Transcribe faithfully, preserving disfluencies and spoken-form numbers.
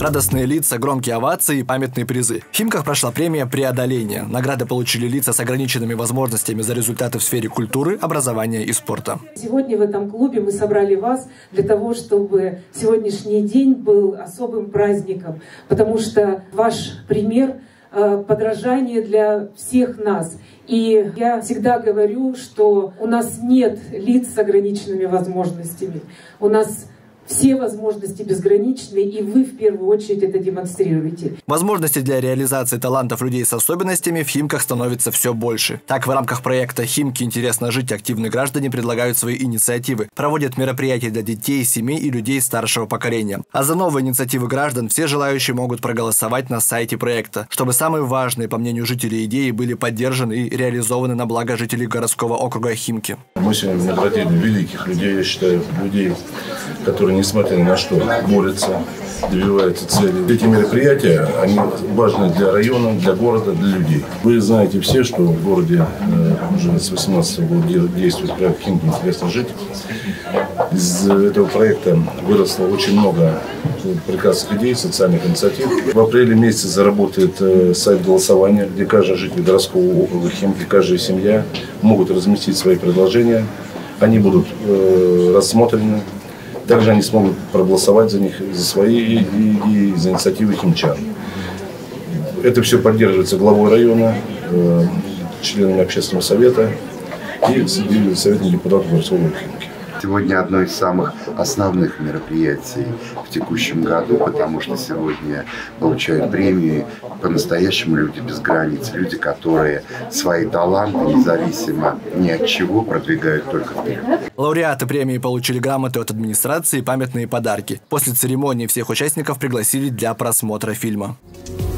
Радостные лица, громкие овации и памятные призы. В Химках прошла премия «Преодоление». Награды получили лица с ограниченными возможностями за результаты в сфере культуры, образования и спорта. Сегодня в этом клубе мы собрали вас для того, чтобы сегодняшний день был особым праздником, потому что ваш пример – подражание для всех нас. И я всегда говорю, что у нас нет лиц с ограниченными возможностями. У нас все возможности безграничны, и вы в первую очередь это демонстрируете. Возможности для реализации талантов людей с особенностями в Химках становится все больше. Так, в рамках проекта «Химки. Интересно жить» активные граждане предлагают свои инициативы, проводят мероприятия для детей, семей и людей старшего поколения. А за новые инициативы граждан все желающие могут проголосовать на сайте проекта, чтобы самые важные, по мнению жителей, идеи были поддержаны и реализованы на благо жителей городского округа Химки. Мы сегодня наградили великих людей, я считаю, людей, которые, несмотря ни на что, борются, добиваются цели. Эти мероприятия, они важны для района, для города, для людей. Вы знаете все, что в городе э, уже с восемнадцатого года действует проект «Химки. Интересно жить». Из этого проекта выросло очень много прекрасных идей, социальных инициатив. В апреле месяце заработает э, сайт голосования, где каждый житель городского округа Химки, каждая семья могут разместить свои предложения. Они будут э, рассмотрены. Также они смогут проголосовать за них, за свои идеи, за инициативы химчан. Это все поддерживается главой района, э, членами общественного совета и советом депутатов городского Химки. Сегодня одно из самых основных мероприятий в текущем году, потому что сегодня получают премии по-настоящему люди без границ, люди, которые свои таланты независимо ни от чего продвигают только вперед. Лауреаты премии получили грамоты от администрации и памятные подарки. После церемонии всех участников пригласили для просмотра фильма.